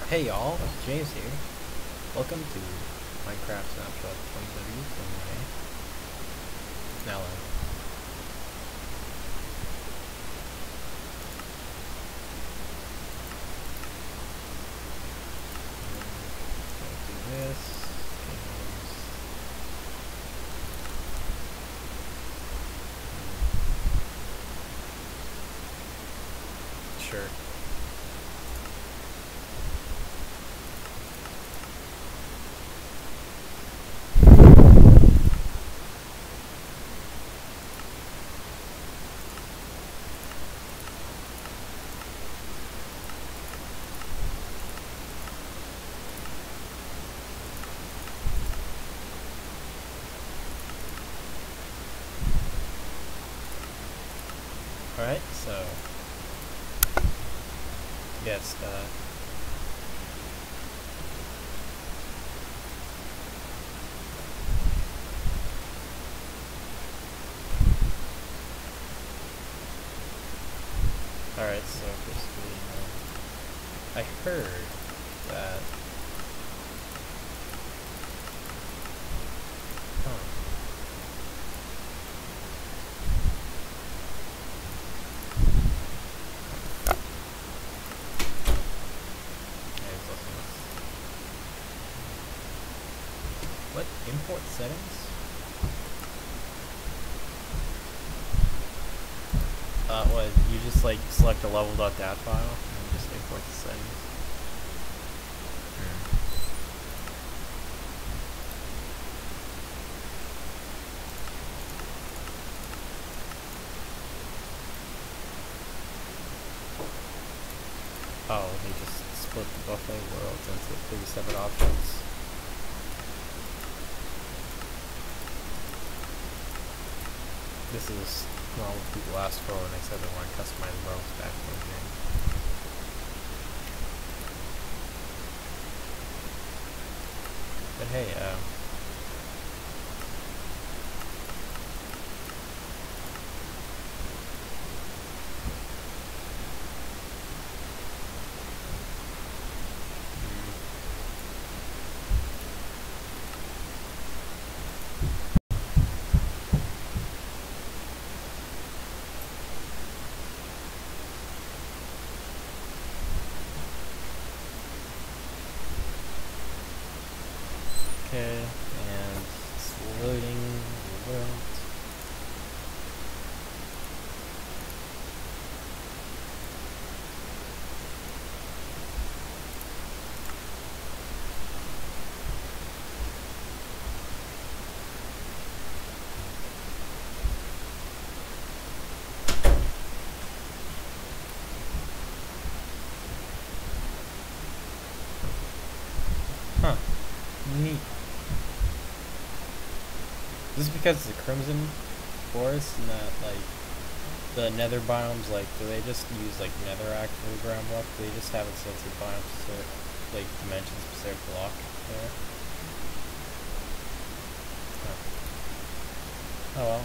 Hey y'all, James here. Welcome to Minecraft Snapshot 2030 from now live. Do this. Sure. Alright, so yes, alright, so basically, I heard that what? Import settings? What, you just like select a level.dat file and just import the settings? Oh, they just split the buffet worlds into 3 separate options. This is not what people asked for when they said they want to customize worlds back in the game. But hey, okay, and it's loading the world. Huh. Neat. This is because it's a crimson forest and that, like, the nether biomes, like, do they just use, like, netherrack for the ground block? Do they just have it since it's biome specific, like, dimension specific block there? Huh. Oh well,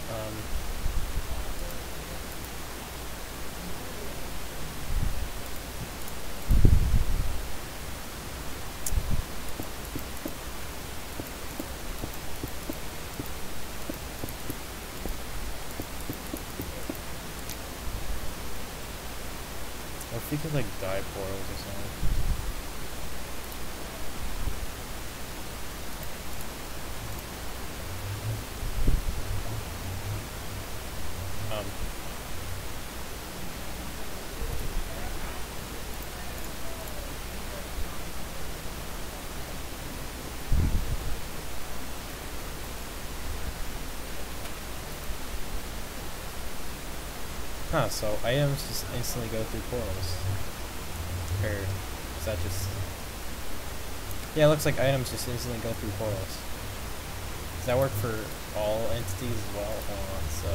or if we could, like, dye portals or something. Huh, so items just instantly go through portals. Or is that just... Yeah, it looks like items just instantly go through portals. Does that work for all entities as well? Hold on, so...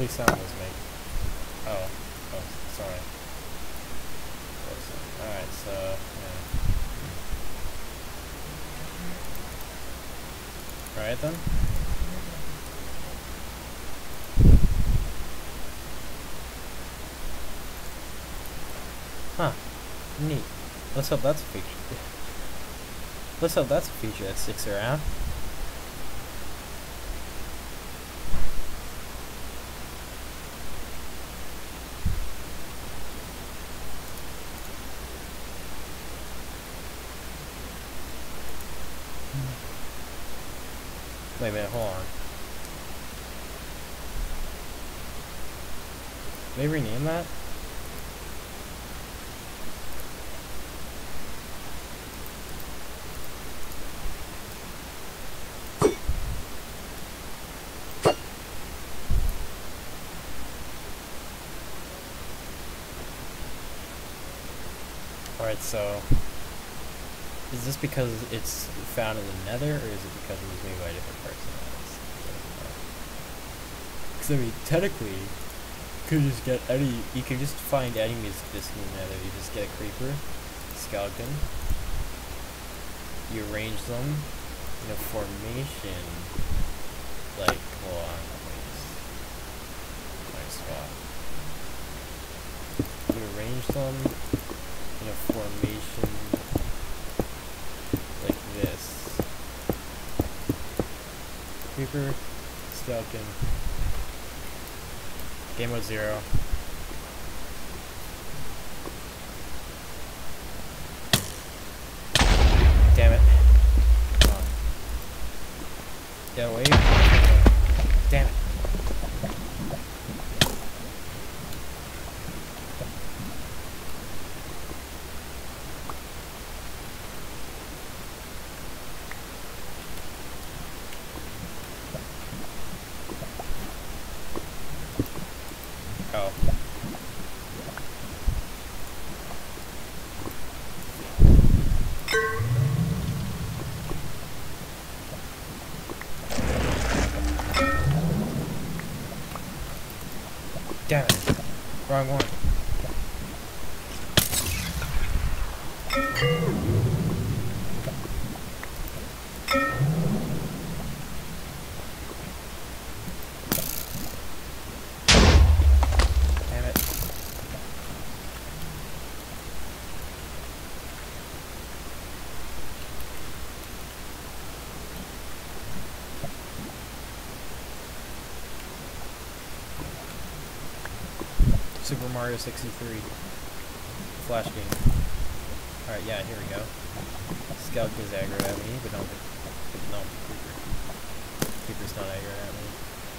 lovely sound those make. Oh, sorry. Alright, so, yeah. Alright then. Huh. Neat. Let's hope that's a feature. Let's hope that's a feature that sticks around. Wait a minute, hold on. Did they rename that? Alright, so is this because it's found in the Nether, or is it because it was made by a different person? Because I mean, technically, you could just get any. You could just find any music disc in the Nether. You just get a creeper, skeleton. You arrange them in a formation. Like, hold on, my spot. You arrange them in a formation like this. Creeper, skeleton, game mode 0. Damn it. Come on. Get away. Damn it. Oh. Damn it. Wrong one. Damn it. Super Mario 63 Flash game. Alright, yeah, here we go. Skeleton is aggro at me, but no, Creeper. Creeper's not aggro at me.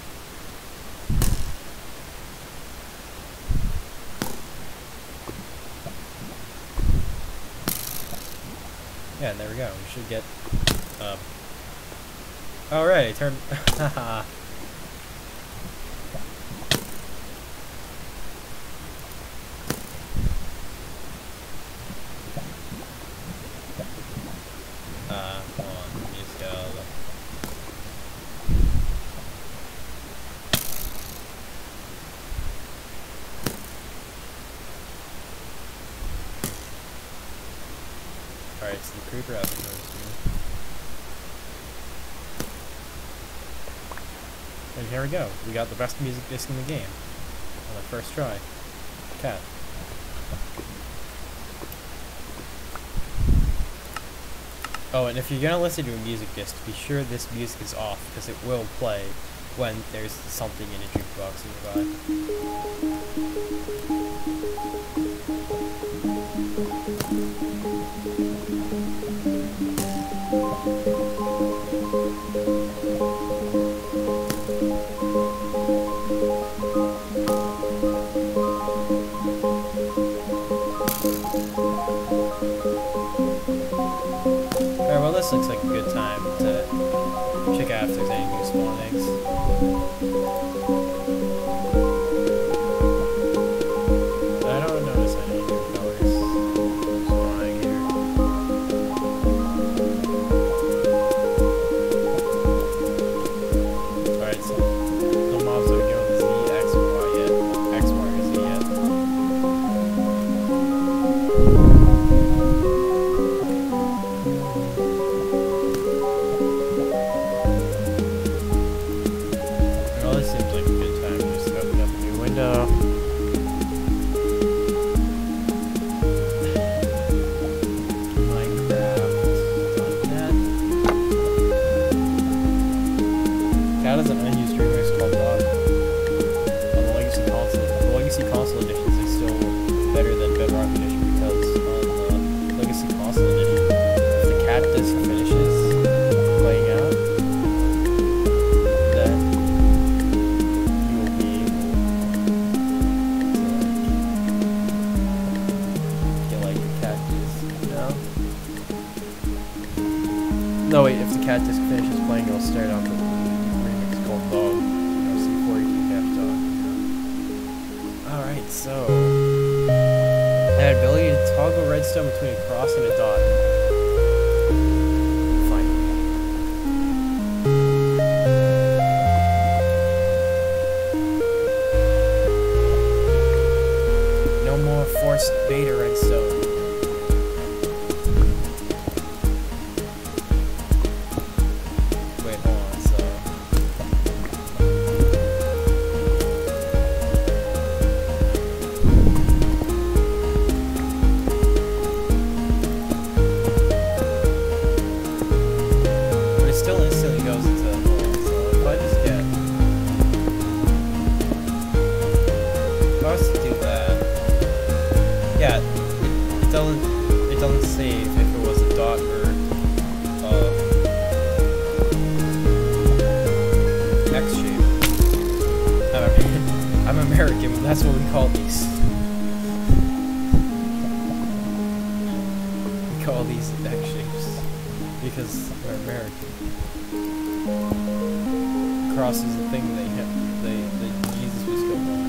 Yeah, and there we go. We should get, alright, turn, haha. Hold on, let me just get out of the... Alright, so the creeper hasn't noticed me. And here we go. We got the best music disc in the game. On the first try. Cat. Oh, and if you're gonna listen to a music disc, be sure this music is off, because it will play when there's something in a jukebox nearby. Alright, well this looks like a good time to check out if there's any new spawn eggs. cat just finishes playing, it'll start off with a remix called Dog. Alright, so that ability to toggle redstone between a cross and a dot. Fine. No more forced beta redstone. Wait, hold on, so still instantly goes into the hole. So if I just get, if I was to do that, yeah, it doesn't save if it was a dot or X shape. I'm American, but that's what we call these. We call these X shapes because we're American. Cross is the thing that Jesus was going on.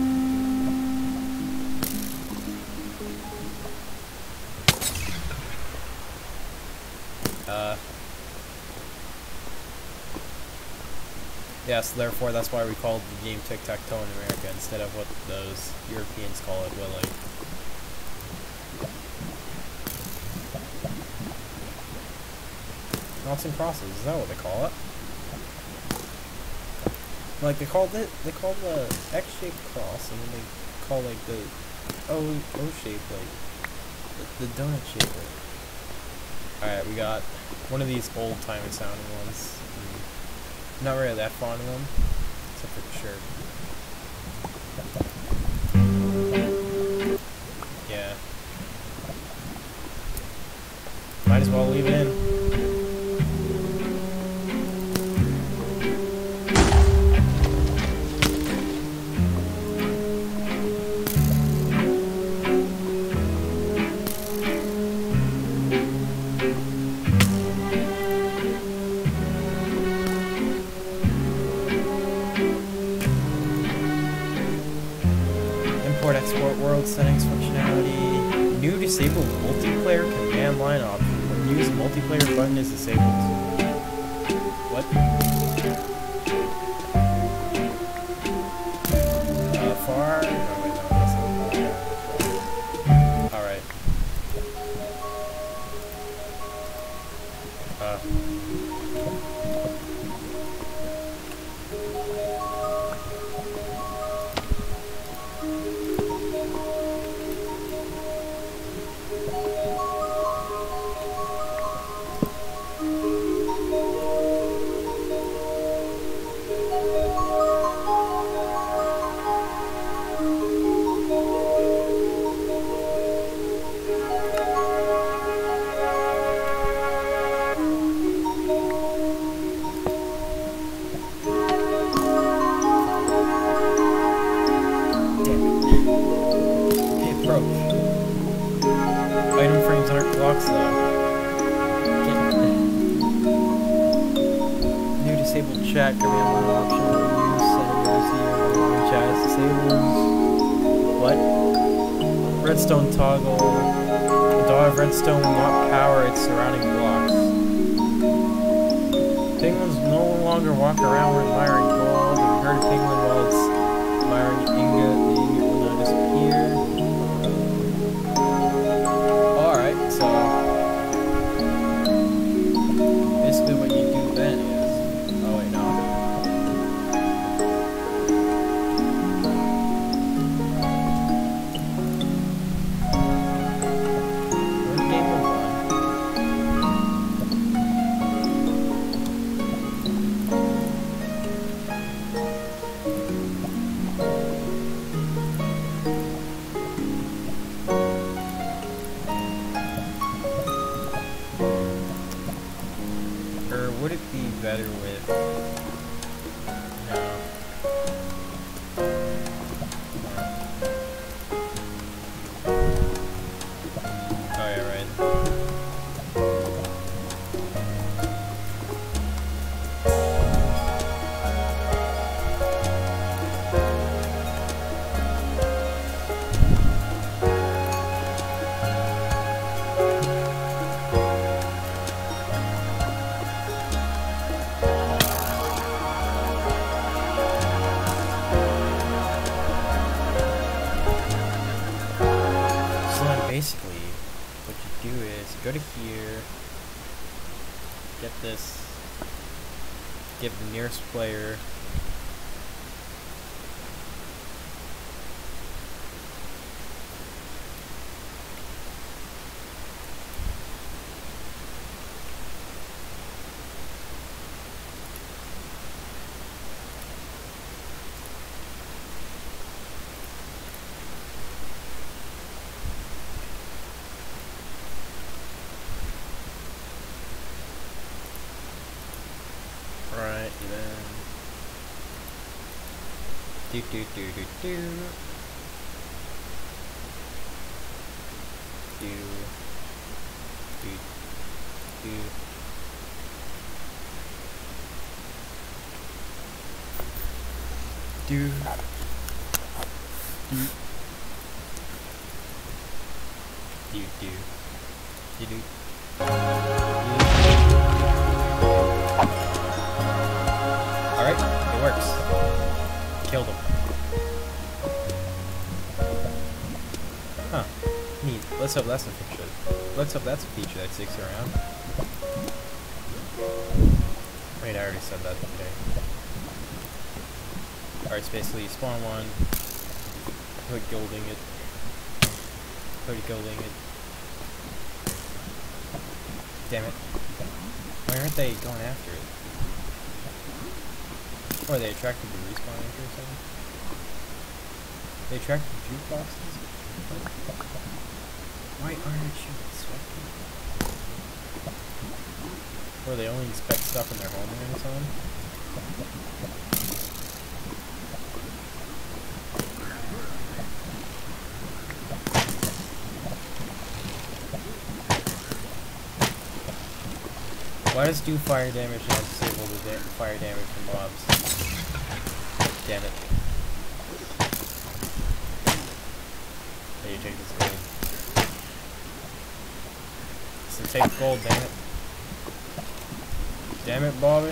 Yes, therefore that's why we called the game tic-tac-toe in America instead of what those Europeans call it, Willy. Noughts and crosses, is that what they call it? Like they call the X-shaped cross, and then they call like the O-shape, like the donut shape. Alright, we got one of these old-timey sounding ones. Not really that fond of them, except for the shirt. Yeah. Might as well leave it in. Export world settings functionality. New disabled multiplayer command line option. When used, multiplayer button is disabled. What? Far? No, wait, no, that's not. Alright. Item frames aren't blocks though. New disabled chat command line option. Use setting chat is disabled. What? Redstone toggle. The dot of redstone will not power its surrounding blocks. Penguins no longer walk around when admiring gold. If you hurt a penguin while it's admiring ingot, the ingot will not disappear. So, basically what you do then is, oh wait, no. Where's game mode 1? go to here, get this, give the nearest player. Right then. Do do do do do. Do do do. Do do do do do do. Alright, it works. Killed him. Huh. Neat. Let's hope that's a feature. Let's hope that's a feature that sticks around. Wait, I already said that today. Alright, it's basically you spawn one, put gilding it, Damn it. Why aren't they going after it? Or are they attracted to respawn or something? They attracted to jukeboxes? Why aren't you sweating? Or they only inspect stuff in their homeland or something? Why does do fire damage not disable the fire damage from mobs? Damn it. Hey, you take this gold. So take gold, damn it. Damn it, Bobby.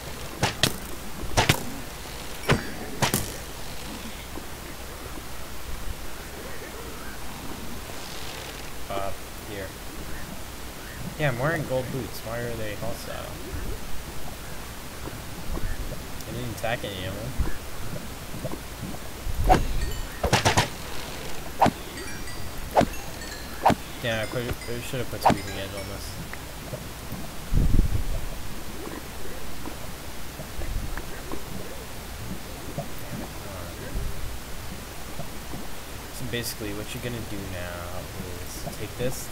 Here. Yeah, I'm wearing gold boots. Why are they hostile? I didn't attack any of them. Yeah, I should have put Squeaking Edge on this. So basically, what you're gonna do now is take this.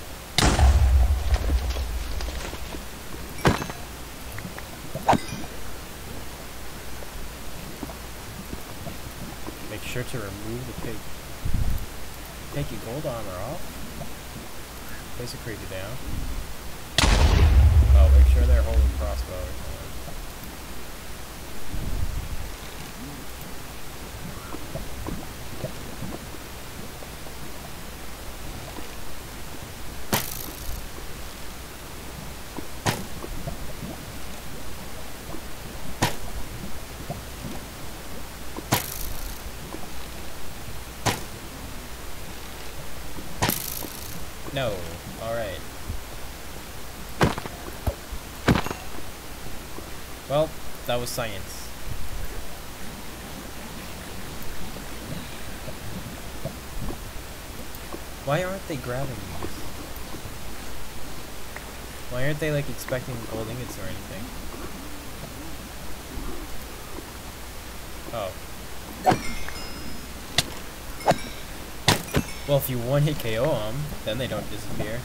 Make sure to remove the pig. Take your gold armor off. Place a creepy down. Oh, make sure they're holding crossbow or something. No. Alright. Well, that was science. Why aren't they grabbing these? Why aren't they like expecting gold ingots or anything? Oh. Well, if you one-hit KO them, then they don't disappear.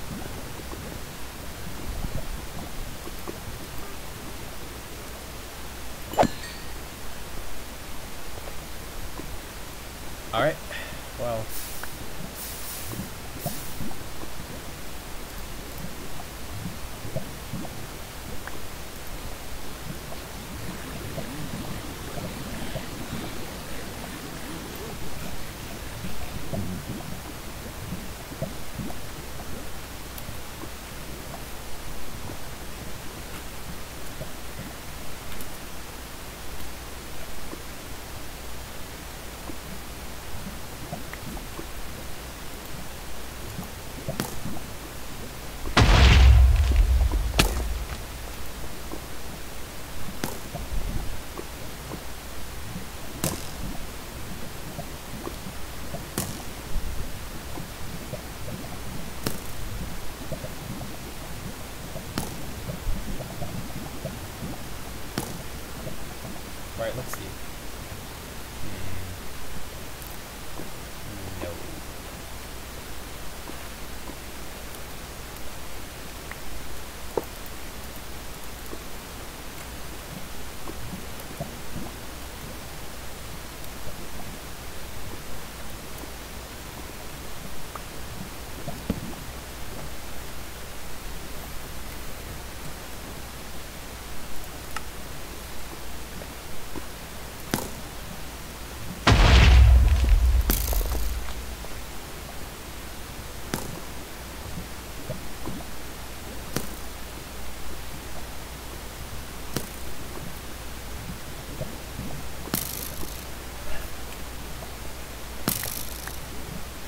Alright, well.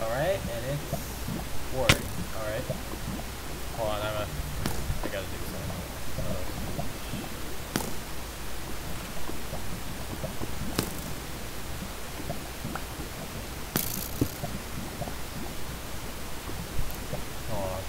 Alright, and it's working. Alright. Hold on, I gotta do something. Hold on.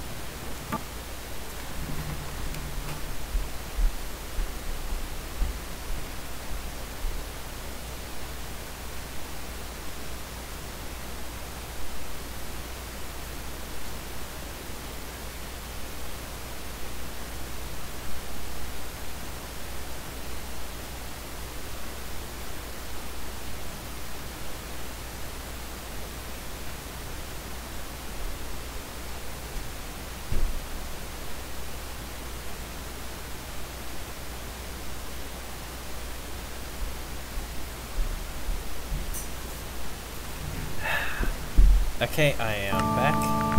Okay, I am back.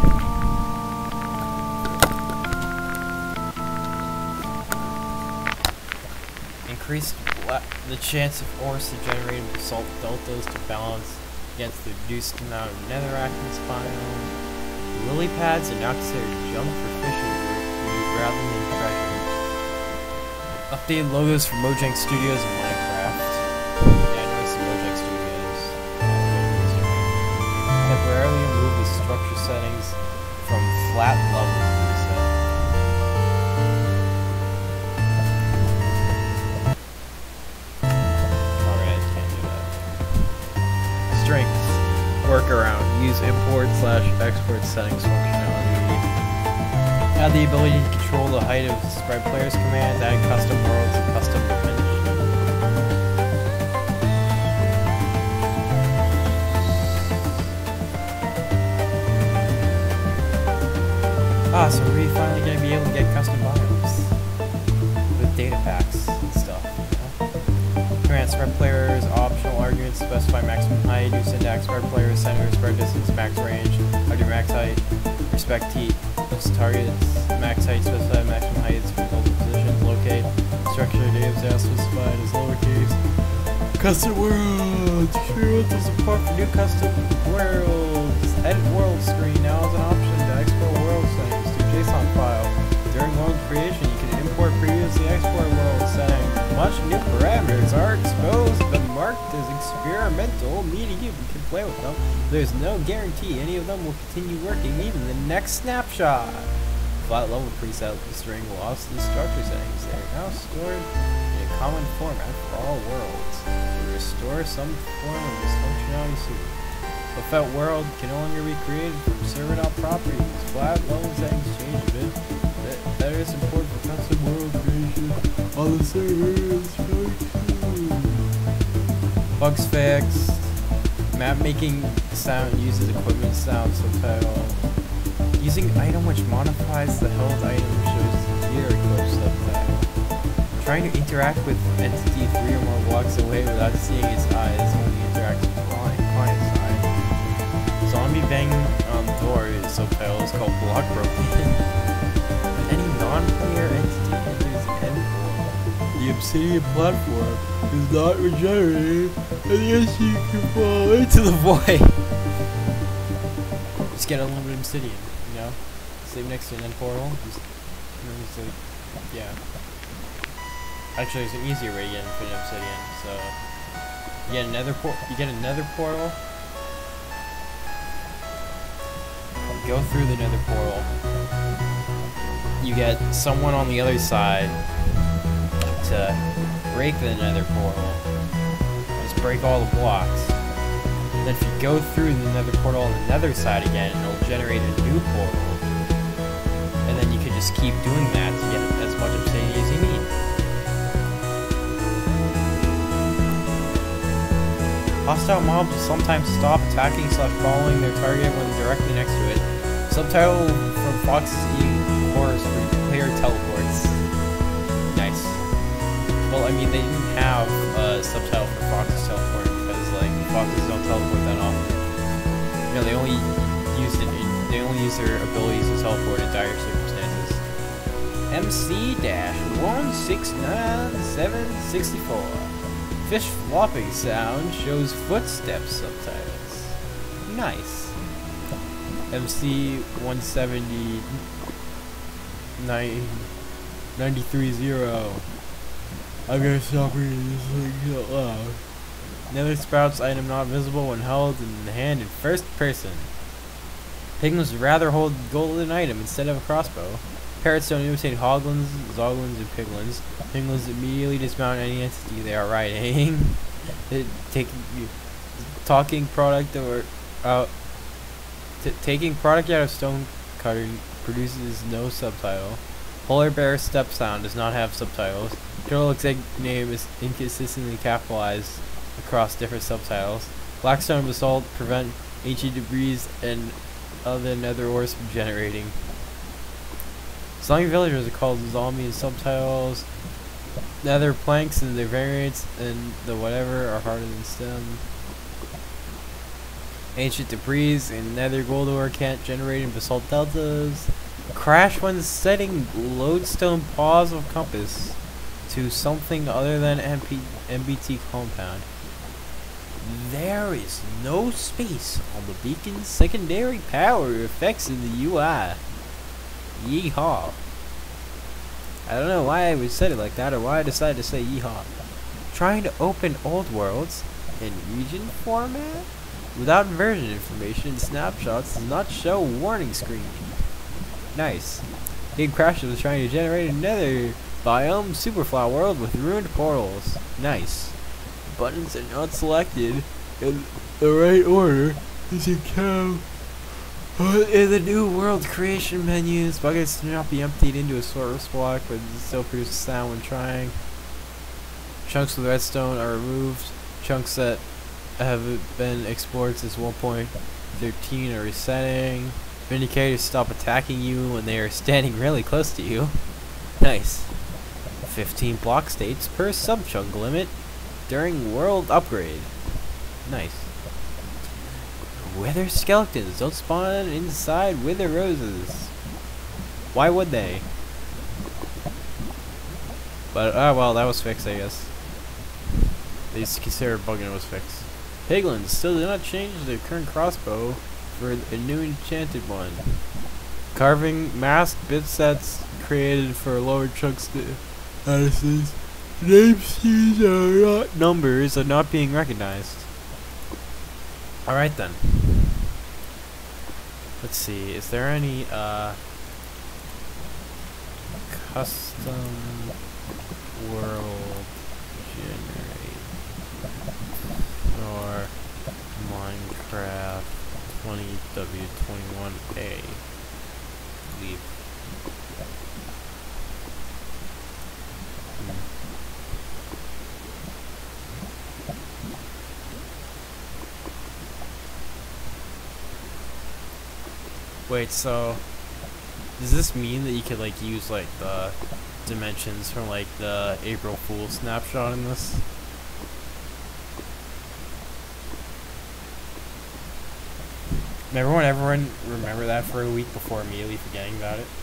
Increased the chance of ores to generate basalt deltas to balance against the reduced amount of netherrack in this biome. Lily pads are now considered junk for fishing rather than treasure. Updated logos for Mojang Studios and Minecraft. Yeah, I noticed the Mojang Studios. Temporarily remove the structure settings from flat level preset. Alright, can't do that. Strengths. Workaround. Use import/export settings functionality. Add the ability to control the height of spread players commands, add custom worlds and custom dimensions. Ah, so we're finally going to be able to get custom biomes with data packs and stuff. Command spread players, optional arguments, specify maximum height, new syntax, spread players, center, spread distance, max range, how do max height, respect heat, targets, max height, specify maximum heights, multiple positions, locate, structure, data is specified as lowercase. Custom worlds! Sure, the support for new custom worlds. Edit world screen now is an option to export world settings to JSON file. During world creation, you can import previously exported world settings. Much new parameters are exposed but marked as experimental, meaning you can play with them. There's no guarantee any of them will continue working even the next snapshot. Flat level preset string lost the structure settings. They are now stored in a common format for all worlds. To restore some form of this functionality soon. The felt world can no longer be created from server.properties. Flat level settings change a bit. That is important for custom world creation on the servers. Bugs fixed. Map making sound uses equipment sound subtitle. Using item which modifies the held item shows gear equipped subtitle. Trying to interact with entity 3 or more blocks away without seeing its eyes when you interact with the client side. Zombie banging on the door subtitle is called block broken. Any non-player entity enters an end portal. The obsidian platform is not regenerated, and yes, you can fall into the void. Just get unlimited obsidian, you know? Sleep next to an end portal. Just like, yeah. Actually, there's an easier way to get infinite obsidian. So you get another portal. Go through the nether portal. You get someone on the other side to break the nether portal. Just break all the blocks. Then if you go through the nether portal on the nether side again, it'll generate a new portal. And then you can just keep doing that to get as much obsidian as you need. Hostile mobs will sometimes stop attacking/following their target when directly next to it. Subtitle from Fox's E-Horrors for player teleports. Nice. Well, I mean, they didn't have a subtitle for Fox's teleport because, like, foxes don't teleport that often. You know, they only use their abilities to teleport in dire circumstances. MC-169764. Fish flopping sound shows footsteps subtitles. Nice. MC 170 930. I'm gonna stop reading this thing out loud. Nether sprouts item not visible when held in the hand in first person. Piglins would rather hold golden item instead of a crossbow. Parrots don't imitate hoglins, zoglins, and piglins. Piglins immediately dismount any entity they are riding. Taking product out of stone cutting produces no subtitle. Polar bear step sound does not have subtitles. Turtle looks like name is inconsistently capitalized across different subtitles. Blackstone and basalt prevent ancient debris and other nether ores from generating. Slimy villagers are called zombie in subtitles. Nether planks and their variants and the whatever are harder than stem. Ancient debris and nether gold ore can't generate in basalt deltas. Crash when setting lodestone paws of compass to something other than MBT compound. There is no space on the beacon's secondary power effects in the UI. Yeehaw. I don't know why I said it like that or why I decided to say yeehaw. Trying to open old worlds in region format without version information and snapshots does not show warning screen. Nice. Big Crash was trying to generate another biome superfly world with ruined portals. Nice. Buttons are not selected in the right order as you can. In the new world creation menus, buckets do not be emptied into a source block, but still produce sound when trying. Chunks with redstone are removed. Chunks that have been explored since 1.13 are resetting. Vindicators stop attacking you when they are standing really close to you. Nice. 15 block states per sub-chunk limit during world upgrade. Nice. Wither skeletons don't spawn inside wither roses. Why would they? But, well, that was fixed, I guess. They consider bugging it was fixed. Piglins still do not change their current crossbow for a new enchanted one. Carving masked bit sets created for lower chunks to Addisons. Names used are not numbers are not being recognized. Alright then. Let's see, is there any custom world generate or Minecraft 20W21A leave. Wait, so does this mean that you could like use like the dimensions from like the April Fool's snapshot in this? Everyone remember that for a week before immediately forgetting about it?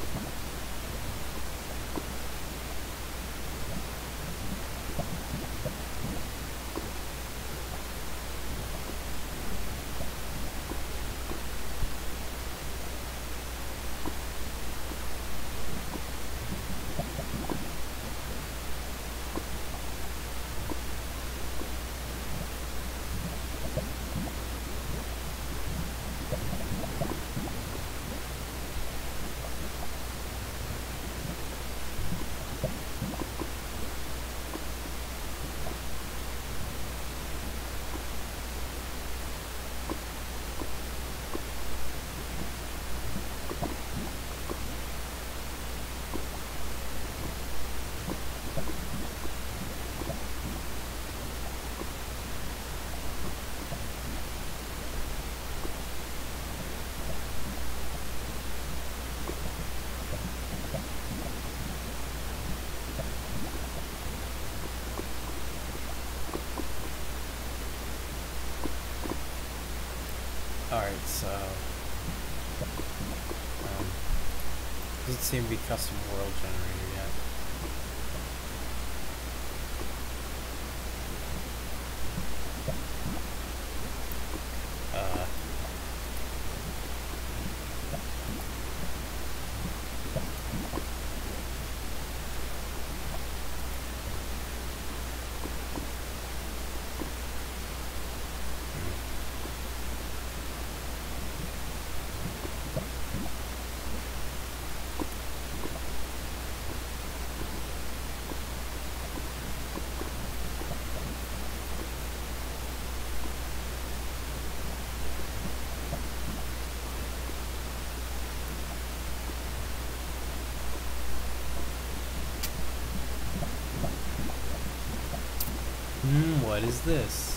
Alright, so doesn't seem to be custom world generator yet. What is this?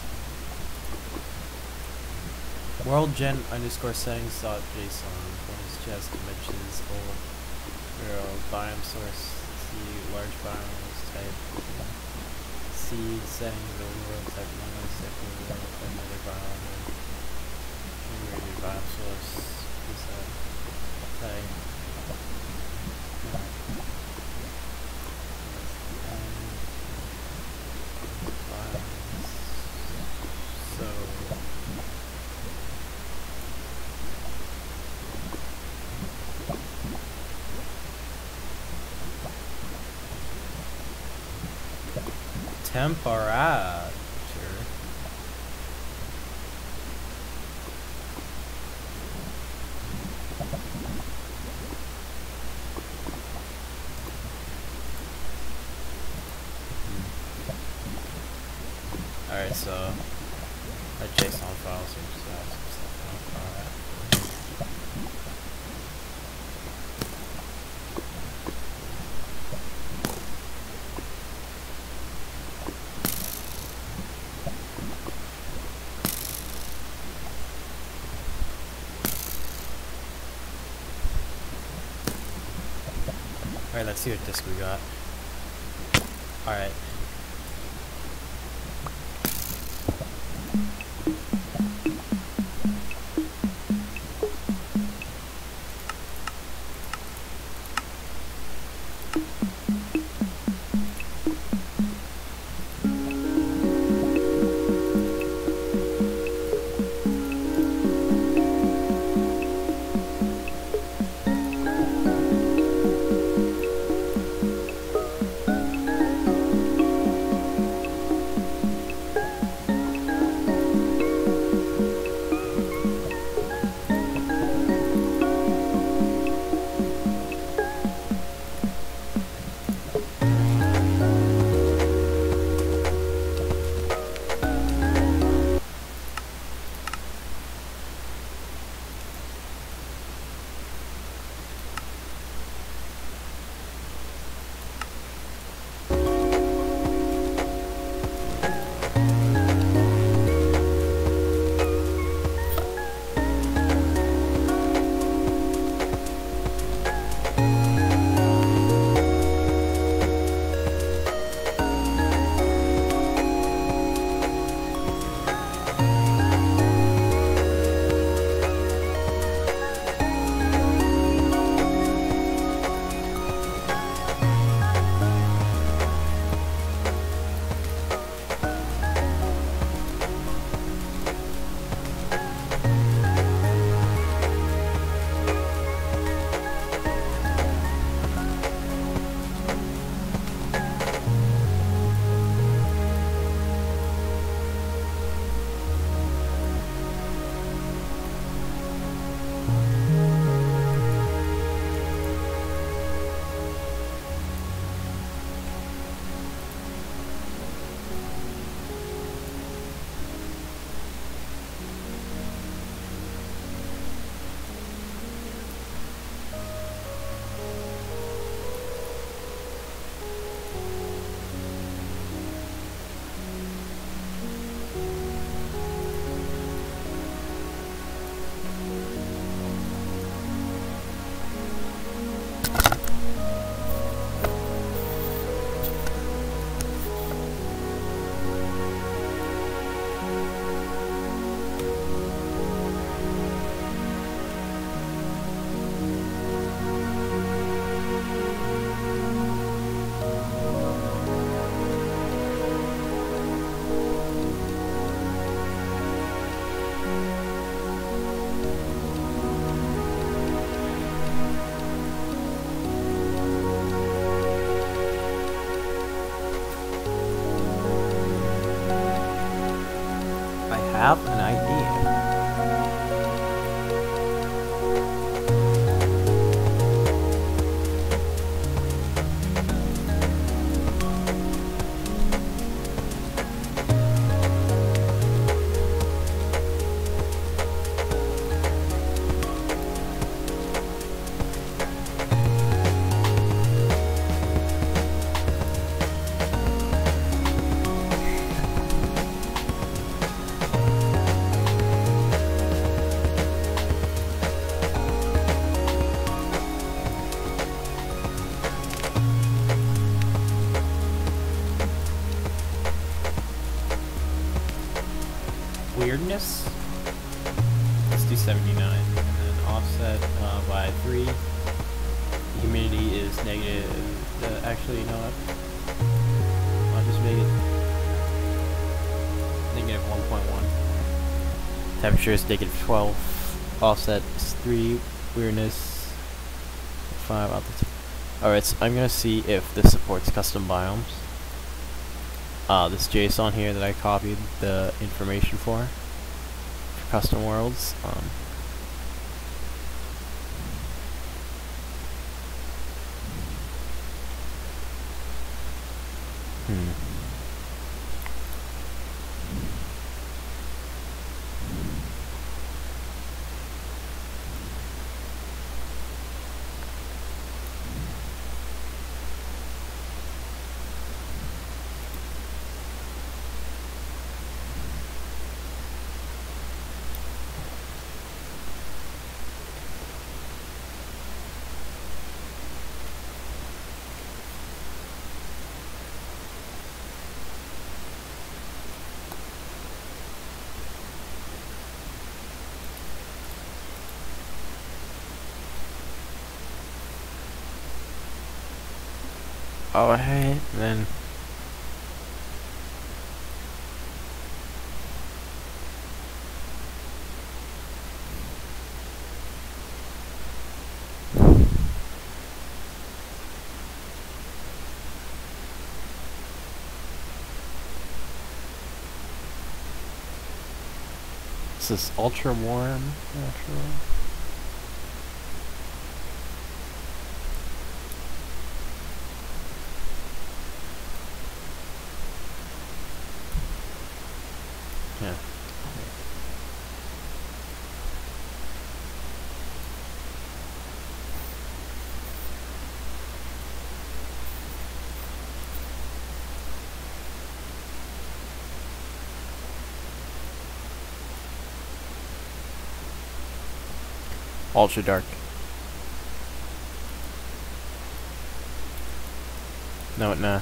WorldGen underscore settings dot JSON. Bonus chest dimensions old world biome source. See large biomes type. See settings of world type minus type of world type another biome. Integrated biome source. Type. Temperature. Alright, so a JSON file seems to have some stuff on it. Alright, let's see what disk we got. Alright. Have an idea. weirdness. Let's do 79, and then offset by 3. Humidity is negative. Actually, you know what? I'll just make it negative 1.1. Temperature is negative 12. Offset is 3. Weirdness 5 altitude. Alright, so I'm gonna see if this supports custom biomes. This JSON here that I copied the information for custom worlds. Oh, hey, then. This is ultra warm, natural. Yeah. Ultra dark. No, nah.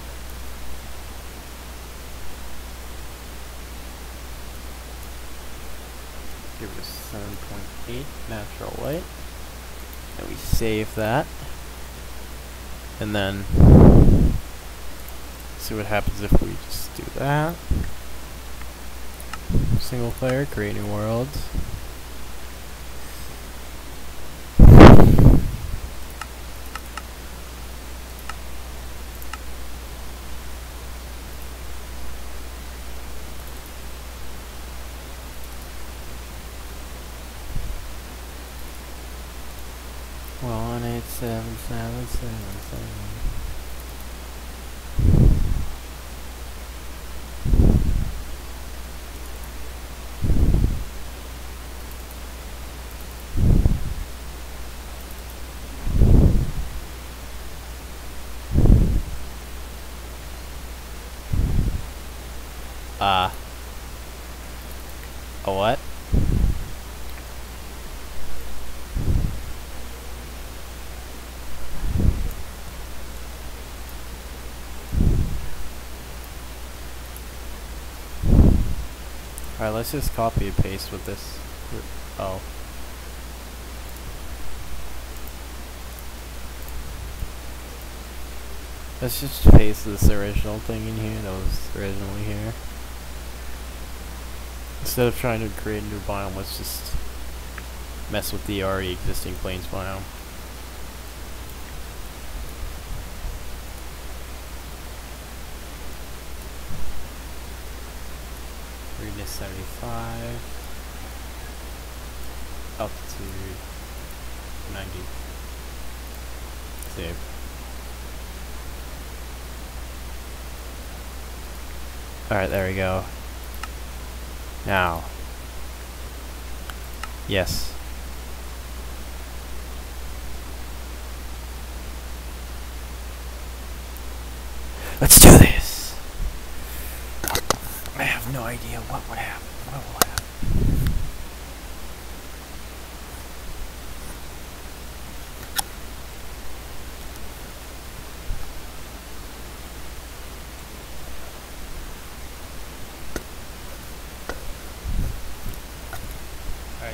Give it a 7.8 natural light. And we save that. And then see what happens if we just do that. Single player, create new worlds. Well, 1877777. A what? Alright, let's just copy and paste with this. Oh. Let's just paste this original thing in here that was originally here. Instead of trying to create a new biome, let's just mess with the already existing plains biome. Radius 75. Altitude 90. Save. Alright, there we go. Now. Yes. Let's do this! I have no idea what would happen. What will happen?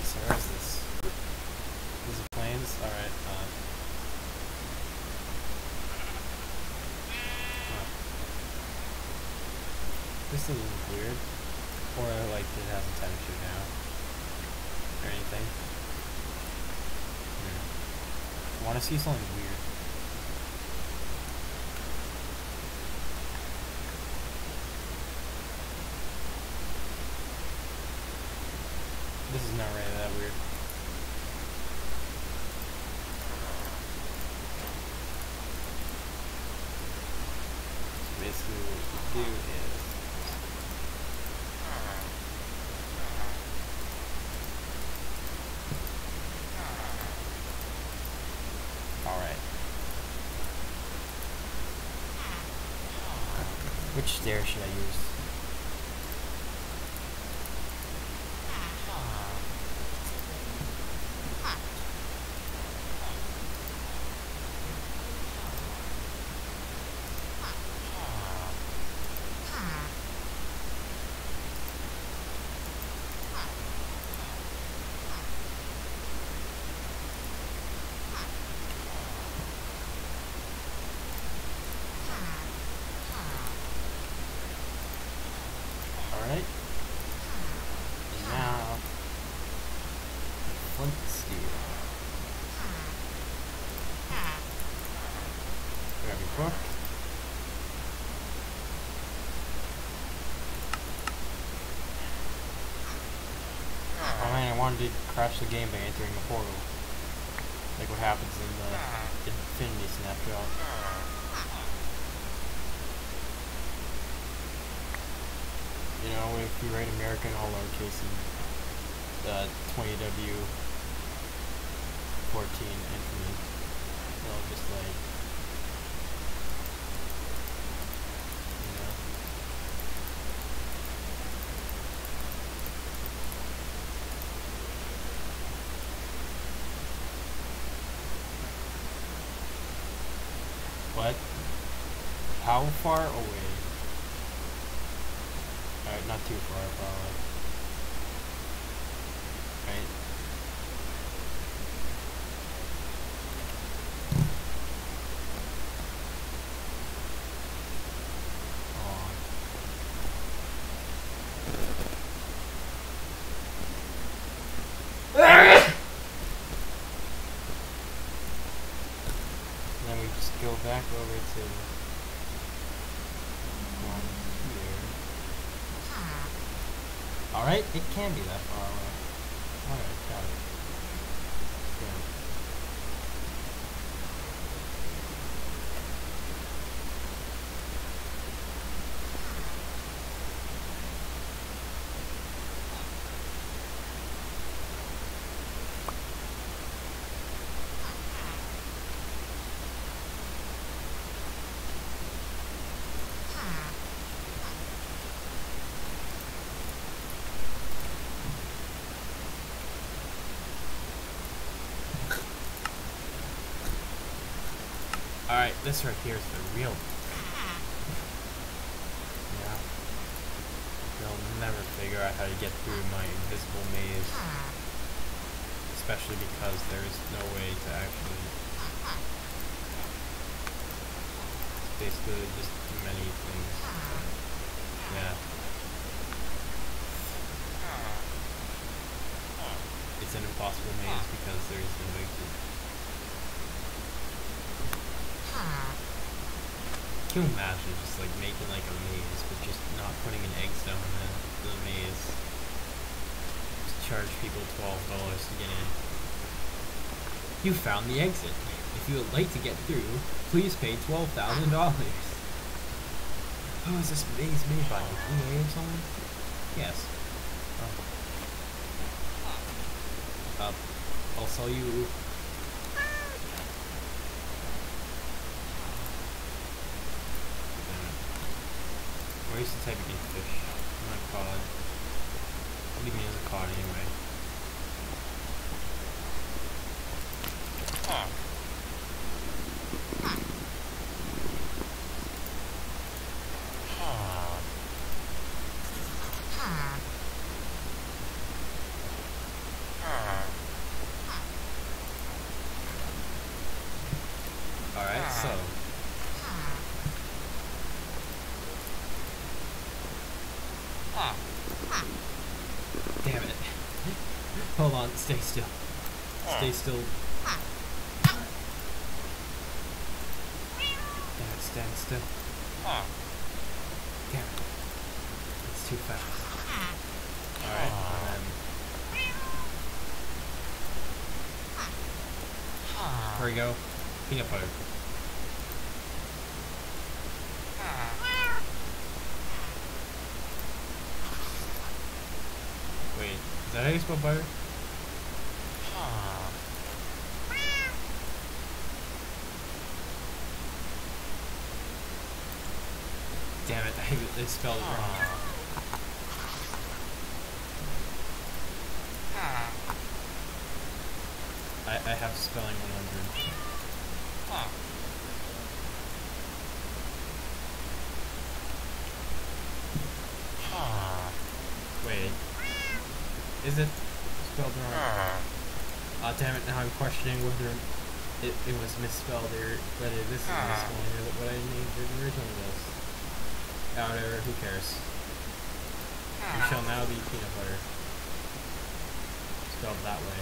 So where is this? These are planes? Alright, huh. This doesn't look weird. Or like it has a temperature now. Or anything. I wanna see something weird. This is not really that weird. So basically what you do is alright. Which stair should I use? Alright. And now, flint steel. Grab your book. Oh man, I wanted to crash the game by entering a portal. Like what happens in the Infinity Snapshot. You know, if you write American all lowercase and 20W 14 infinite, it'll just like, you know. What? How far away? Alright, not too far, probably. Right? Oh. Then we just go back over to one here. Alright, it can be that far away. Alright, got it. Good. Alright, this right here is the real. Yeah. They'll never figure out how to get through my invisible maze. Especially because there is no way to actually. It's basically just many things. Yeah. It's an impossible maze because there is no exit. Can you imagine just like making like a maze but just not putting an egg stone in the maze? Just charge people $12 to get in. You found the exit. If you would like to get through, please pay $12,000. Oh, is this maze made by EA or something? Yes. I'll sell you. I used to type again fish. I'm not cod. Leave me as a cod anyway. so? Damn it. Hold on, stay still. Stay still. Damn it, stand still. Damn it. It's too fast. Alright, and then... There we go. Peanut butter. Wait, is that how you spell butter? Damn it, I spelled it wrong. I have spelling 100. Wait. Is it spelled wrong? Oh damn it, now I'm questioning whether it was misspelled or whether this is misspelled or what I named it originally was. Whatever, who cares? You shall now be peanut butter. Spelled that way.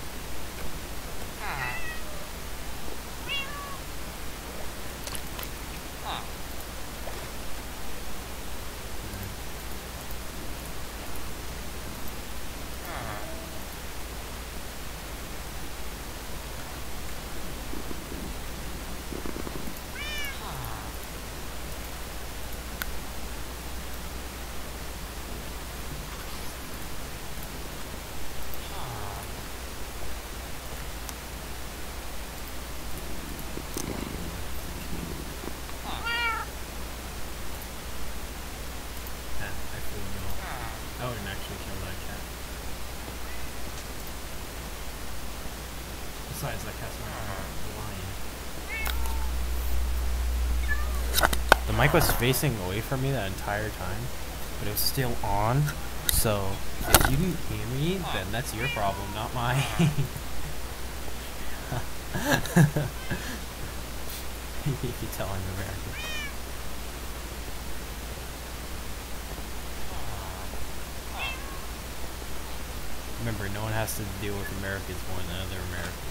I wouldn't actually kill that cat. Besides, that cat's not a lion. The mic was facing away from me that entire time, but it was still on. So, if you didn't hear me, then that's your problem, not mine. You can tell I'm American. Remember, no one has to deal with Americans more than other Americans.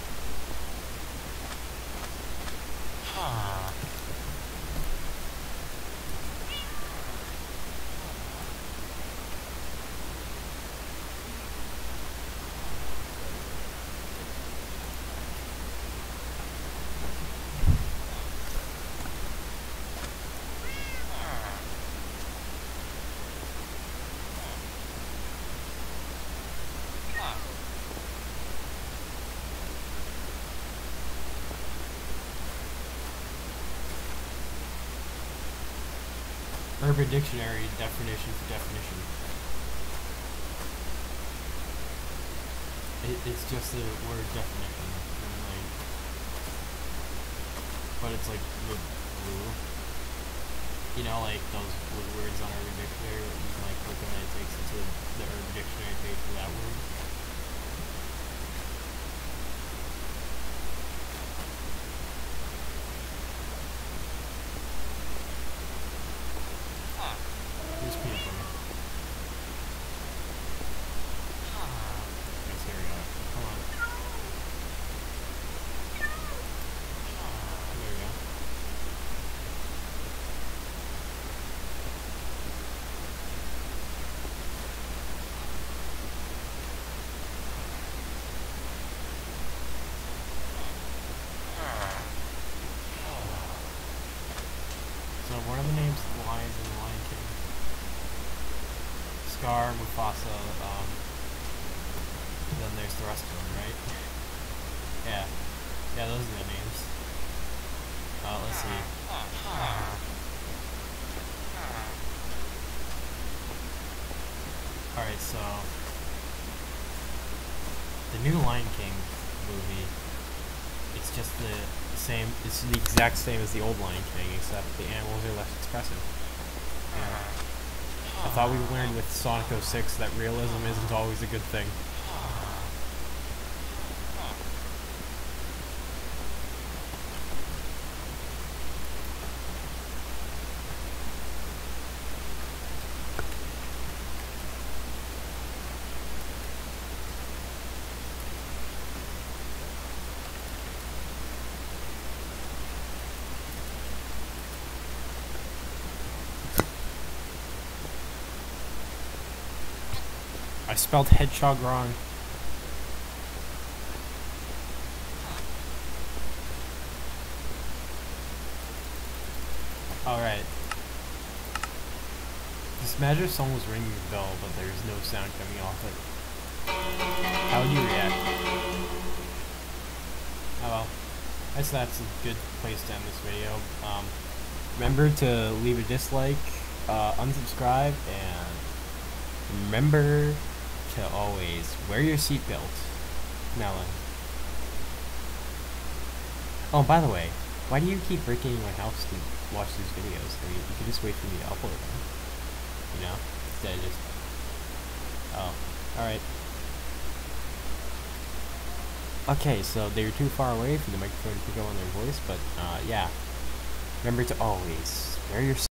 Urban Dictionary definition for definition. It's just the word definition, and like, but it's like blue. You know, like those blue words on Urban Dictionary that you can like click on and it takes you to the Urban Dictionary page for that word. What are the names of the lions in the Lion King? Scar, Mufasa, then there's the rest of them, right? Yeah. Yeah, those are the names. Let's see. Alright, so... the new Lion King movie, it's just the same, it's the exact same as the old Lion King, except the animals are less expressive. I thought we learned with Sonic 06 that realism isn't always a good thing. I spelled hedgehog wrong. Alright. Just imagine if someone was ringing the bell, but there's no sound coming off it. How would you react? Oh well. I guess that's a good place to end this video. Remember to leave a dislike, unsubscribe, and remember to always wear your seatbelt. Melon. Oh, by the way, why do you keep breaking into my house to watch these videos? I mean, you can just wait for me to upload them. You know? Instead of just... Oh. Alright. Okay, so they're too far away from the microphone to pick up on their voice, but, yeah. Remember to always wear your